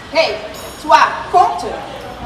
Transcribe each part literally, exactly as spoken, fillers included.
Hey, toi, conteur.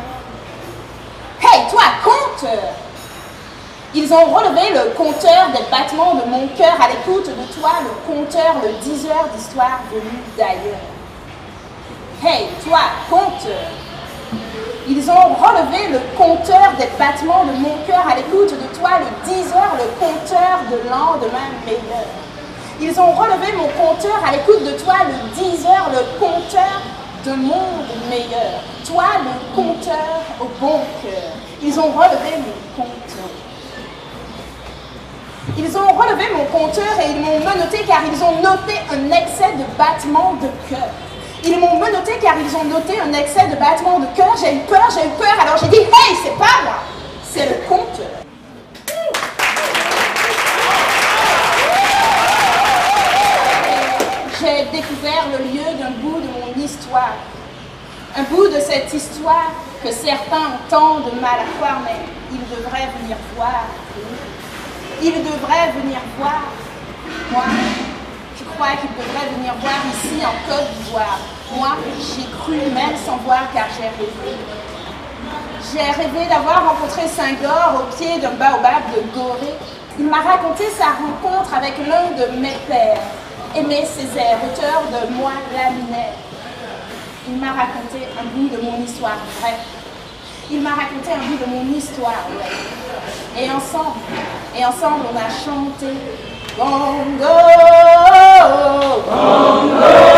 Hey, toi, conteur. Ils ont relevé le compteur des battements de mon cœur à l'écoute de toi, le compteur, le diseur d'histoires venues d'ailleurs. Hey, toi, conteur. Ils ont relevé le compteur des battements de mon cœur à l'écoute de toi, le diseur, le compteur de lendemain meilleur. Ils ont relevé mon compteur à l'écoute de toi, le diseur, le compteur de monde meilleur. Toi, le compteur au bon cœur. Ils ont relevé mon compteur. Ils ont relevé mon compteur et ils m'ont menotté car ils ont noté un excès de battements de cœur. Ils m'ont menotté car ils ont noté un excès de battements de cœur. J'ai eu peur, j'ai eu peur, alors j'ai dit « Hey, c'est pas moi, c'est le compteur ». J'ai découvert le lieu d'un bout de mon histoire. Un bout de cette histoire que certains ont tant de mal à croire, mais ils devraient venir voir. Ils devraient venir voir. Moi, je crois qu'ils devraient venir voir ici en Côte d'Ivoire. Moi, j'ai cru même sans voir car j'ai rêvé. J'ai rêvé d'avoir rencontré Senghor au pied d'un baobab de Gorée. Il m'a raconté sa rencontre avec l'un de mes pères, Aimé Césaire, auteur de Moi laminaire. Il m'a raconté un bout de mon histoire vraie. Il m'a raconté un bout de mon histoire vraie. Et ensemble, et ensemble on a chanté Congo, Congo.